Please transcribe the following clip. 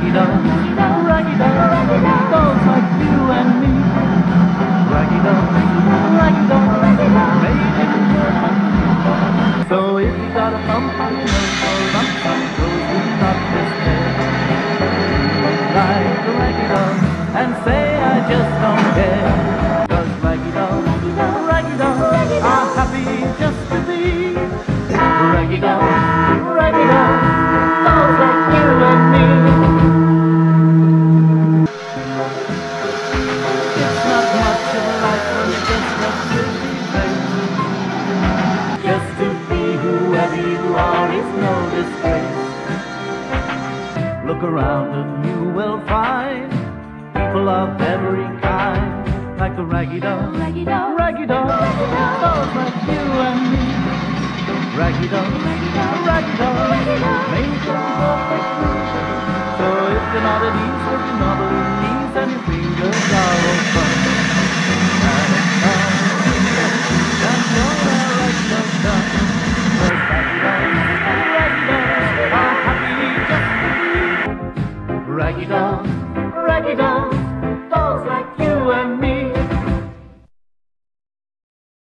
Raggy dolls, raggy dolls, dolls like you and me. Raggy dolls, made in Germany. So if you got a bump on your nose or lumps on your toes, do not despair. Like a raggy doll and say I just don't care. 'Cause raggy dolls are happy just to be. Raggy dolls, dolls like you and me. It's not much of a life when you just got pretty face. Just to be whoever you are is no disgrace. Look around and you will find people of every kind, like a raggy doll, dolls like you and me. Raggy doll, made of perfect blue. So if you're not at ease with your knobbly knees and your fingers are all fun,